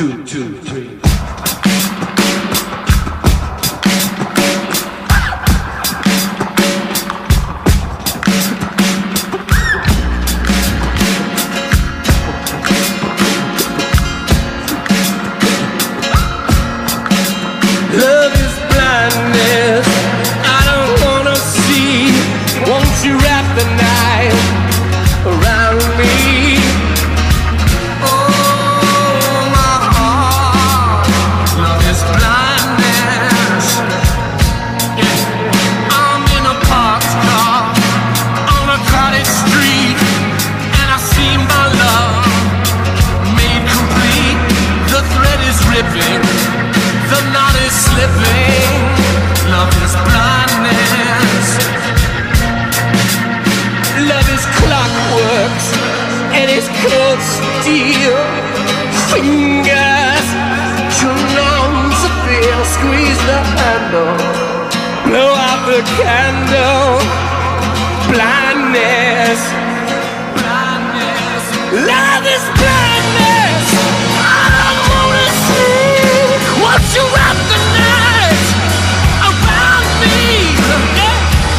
2, 2, 3. Love is blindness, I don't wanna see. Won't you wrap the night around me? Oh, my heart, love is blindness. Yeah. I'm in a parked car on a crowded street, and I see my love made complete. The thread is ripping, the knot is slipping. Love is blindness. Love is clockwork, and it's cold steel. Fingers too long to feel. Squeeze the handle, blow out the candle. Blindness, blindness. Love is blindness. I don't wanna see. Won't you wrap the night around me? Yeah.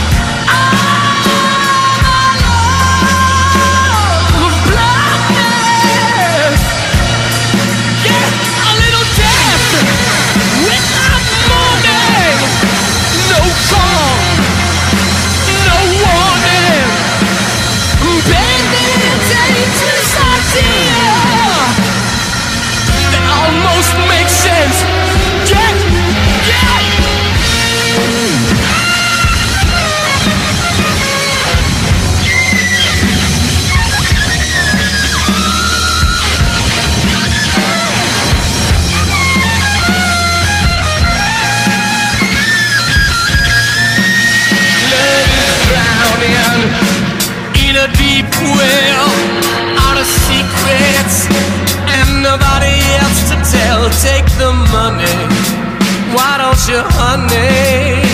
Oh, blindness. Yeah, a little death without morning. No song, no warning. Baby, dangerous idea that almost makes sense. Yeah, yeah. Love is drowning in a deep well, out of secrets and nobody else to tell. Take the money, why don't you, honey?